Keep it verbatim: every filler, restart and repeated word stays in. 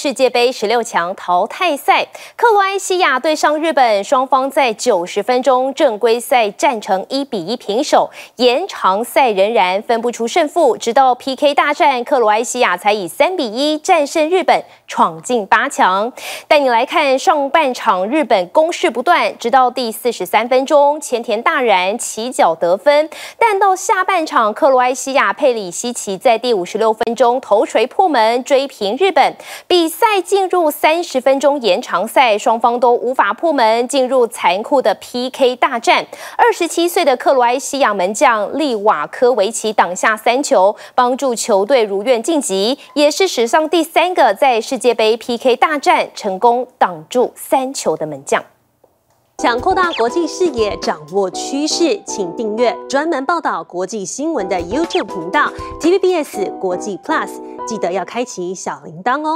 世界杯十六强淘汰赛，克罗埃西亚对上日本，双方在九十分钟正规赛战成一比一平手，延长赛仍然分不出胜负，直到 P K 大战，克罗埃西亚才以三比一战胜日本，闯进八强。带你来看上半场日本攻势不断，直到第四十三分钟，前田大然起脚得分，但到下半场，克罗埃西亚佩里西奇在第五十六分钟头锤破门追平日本。比赛进入三十分钟延长赛，双方都无法破门，进入残酷的 P K 大战。二十七岁的克罗埃西亚门将利瓦科维奇挡下三球，帮助球队如愿晋级，也是史上第三个在世界杯 P K 大战成功挡住三球的门将。 想扩大国际视野，掌握趋势，请订阅专门报道国际新闻的 YouTube 频道 T V B S 国际 Plus， 记得要开启小铃铛哦。